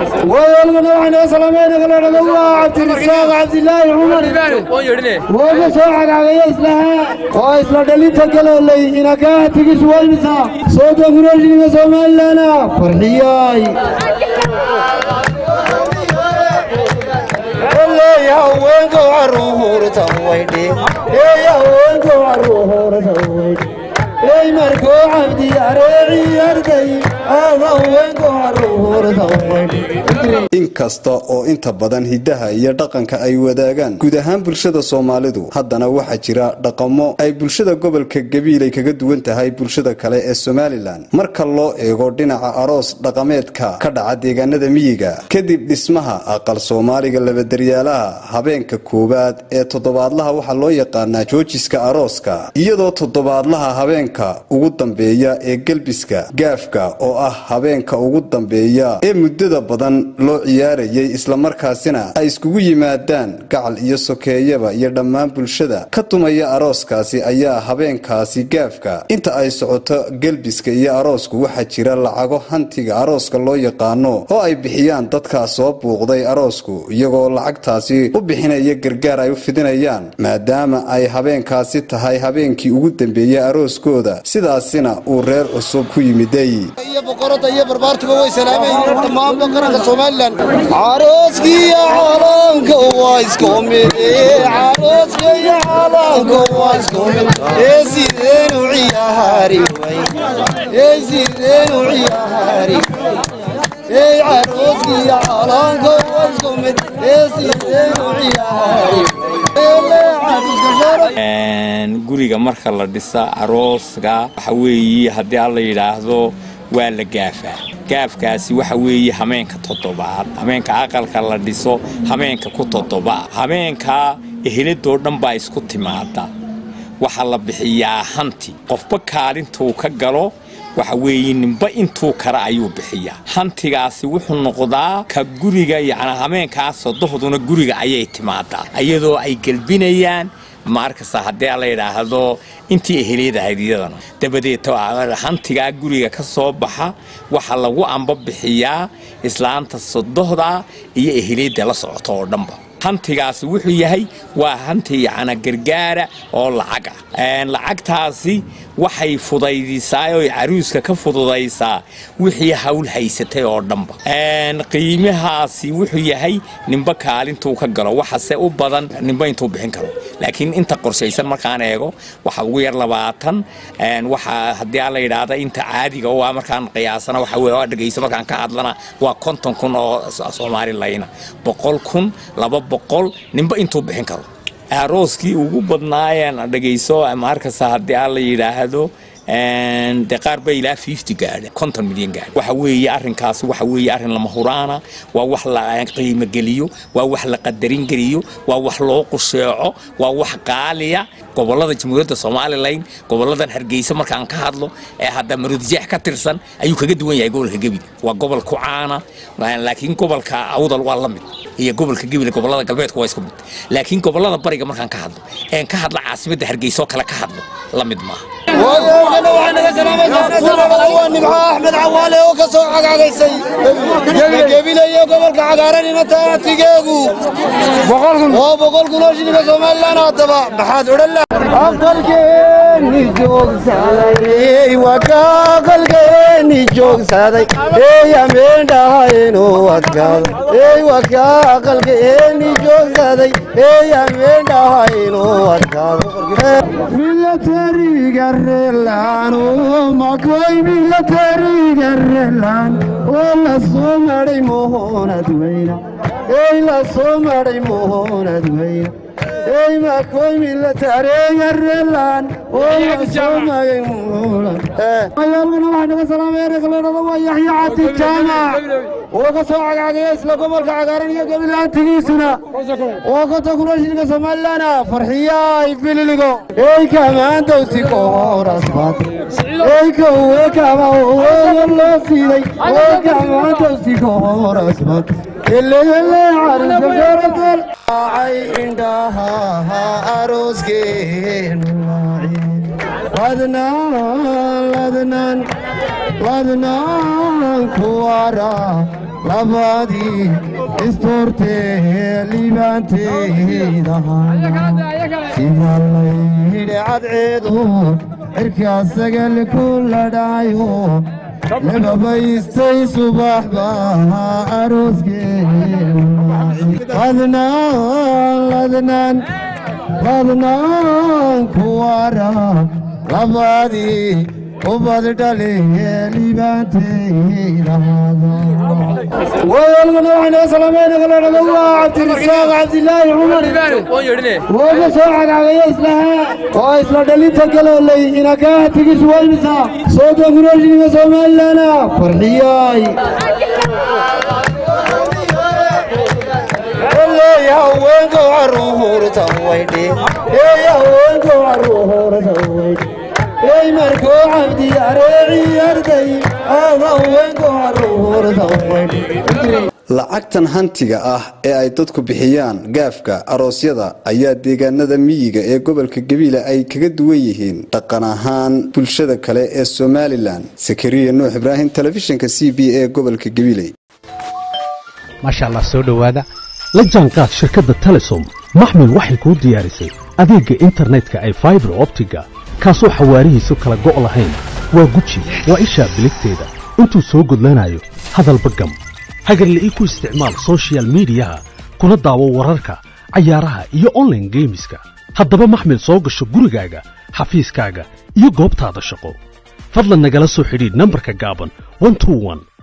ويلقنا وحنا سلامين قالوا الله عبد الرزاق عبد الله عمر وقصوا على إسلام وإسلام دليل تقلوا لي إن كانت تجي شوي مسا صوت فرجني مسوما لنا فرحياي يا وين قارو تويدي يا وين قارو تويدي اي مركو عبدي اريعي ارتي هذا وين قارو تويدي inkasta oo inta badan hidaha iyo dhaqanka ay wadaagaan guud ahaan bulshada Soomaalidu haddana waxa jira dhaqamo ay bulshada gobolka Gabiley kaga duwan tahay bulshada kale ee Somaliland marka loo eego dhinaca aroos dhaqameedka ka dhaca deegaanada miyiga kadib dhismaha aqal Soomaaliga laba daryaalaha habeenka koobaad ee toddobaadlaha waxa loo yaqaanaa joojiska arooska iyadoo toddobaadlaha habeenka ugu dambeeya ee galbiska gaafka oo ah habeenka ugu dambeeya ee muddada badan loo ciyaarayay isla markaasina ay iskugu yimaadaan gacal iyo sokeeyaba iyo dhammaan bulshada ka tumaya arooskaasi ayaa habeenkaasi gaafka inta ay socoto galbiska iyo aroosku waxa jira lacago hantiga arooska loo yaqaano oo ay bixiyaan dadka soo buuqday aroosku iyagoo lacagtaasi u bixinaya gargaar ay u fidinayaan maadaama ay habeenkaasi tahay habeenkii ugu dambeeyay arooskooda sidaasina uu reer cusub ku yimiday boqorada iyo barbaartuba way salaamayeen dhammaan boqorada Soomaaliland عروسكي يا عالمك وايسكومي عروسكي يا عالمك وايسكومي يا سيدين وعيا هاري يا سيدين وعيا هاري يا عروسكي يا عالمك وايسكومي يا سيدين وعيا هاري guriga marka la dhisa arooska waxa weeye hadii alla yiraahdo waa la gaafaa gaafkaasi waxa weeye hameenka toddobaad hameenka aqalka la dhiso hameenka ku toddobaad hameenka ehelado dhan baa isku timaada waxa la bixiyaa hanti qofba kaalintuu ka galo waxa weeye ninba intuu kara ayuu bixiyaa hantigaasi wuxuu noqdaa ka guriga yaana hameenkaas sodohduna guriga ayay timaadaa iyadoo ay galbinayaan markasta hadii la yiraahdo intii eheliyada haydiyadana dabadeed hantiga guriga ka soo baxa waxa lagu amba bixiyaa islaanta sodohda iyo eheliyada la socoto oo dhanba hantigaasi wuxuu yahay waa hanti yaana gargaara oo lacag ah lacagtaasi waxay fudaydisaa oo caruuska ka fududaysaa wixii hawl haysatay oo dhanba qiimahaasi wuxuu yahay ninba kaalintuu ka galo waxa se u badan ninba intuu bixin karo laakiin inta qorshaysan markaan eego waxa ugu yar 20 waxa hadii la yiraahdo inta caadiga oo markaan qiyaasana waxa weeye dhageyso markaan ka hadlana waa 50,000 oo Soomaaliland 100,000 200 ninba intuu bixin karo arooskii ugu badnaayeen dhageyso markaas hadii la yiraahdo دقار بيلا 50 قاعد 50 مليون قاعد وحوي أرن كاس وحوي أرن لما هرانا ووحلا قيمة قليو ووحلا قدرين قليو ووحلا قشعة ووح قالية قبل هذا جمهورية الصومال لين قبل هذا هرجيسة مركان كهذلو هذا مرودجح كترسن أيوك جدوين يقول هجبي وقبل كوعانا لكن قبل كأوضل والله هي قبل كجبي قبل هذا قلبيت كويس كمت لكن قبل هذا بريق مركان كهذلو إن كهذل عاصمة هرجيسة كلا كهذلو لمد ما أحمد عوالي وكسوق على السيد قبيلة يقبل كعقارني متى تيجوا بقول كنوشني بسمع لنا تبع بحد ولا أقل كني جوك سالي وكأقل كني جوك سالي يا من دهينو وكأ وكأقل كني جوك سالي يا من دهينو وكأ ملتري قرلانو ماكوي ملتري قرلان ولا سمري مهونة وينا إلا سمري مهونة وينا إيه ماكوي ملتري قرلان ولا سمري مهونة أيالنا واحد سلام يا رجال الله يحيى عتي الجامع وقصوا على إسلا قبل كعقارني قبل أن تجيسنا وقت كروشين قسم لنا فرحية يفيللقو إيه كمان توسيكو راسبات إيه كمان والله سيدي وكمان توسيكو راسبات اللي عارف جرد عندها أروسكين لدنان كوارا labadii isturtee liibaanteedahan sida layidhi cadceedu cirkaa sagal ku ladhayo lababaystay subax baa arooskeeda ladnaan ku wara labadii ubad dhale liibaanteedahaada ويلغنا سلامين غلنا الله عبد الرزاق عبد الله عمر وجه ساعد على إسلها وإسلا دليل تكلوا لي إن كان تجي شوي مسا صوت غروجي مسومن لنا فرحياي يا وين عروه رتويدي يا وين عروه رتويدي يا مركو عبدي أريعي أردي أنا وين عروه رتويدي lacagtan hantiga ah ee ay dadku bixiyaan gaafka aroosyada ayaa deegaanada miyiga ee gobolka Gabiley ay kaga duwan yihiin dhaqan ahaan bulshada kale ee Soomaaliland Sakariya Nuux Ibrahim telefishinka CBA gobolka Gabiley masha Allah soo dhawaada la jaanqaad shirkadda Telesom maxmil waxay ku diyaarisay adeega internetka ay fiber optiga kaasoo xawaarihiisu kala go' lahayn waa guji waa isha biligteeda intuu soo gudlanayo hadalba gam hagarle ku isticmaal social media kuna daawo wararka ciyaaraha iyo online gameska haddaba maxmil soo gasho gurigaaga xafiiskaaga iyo goobtaada shaqo fadlan nagala soo xidhiidh nambarka gaaban 121